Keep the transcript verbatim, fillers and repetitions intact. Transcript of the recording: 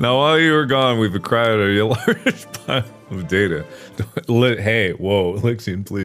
Now, while you were gone, we've acquired a large pile of data. Hey, whoa, Lixian, please.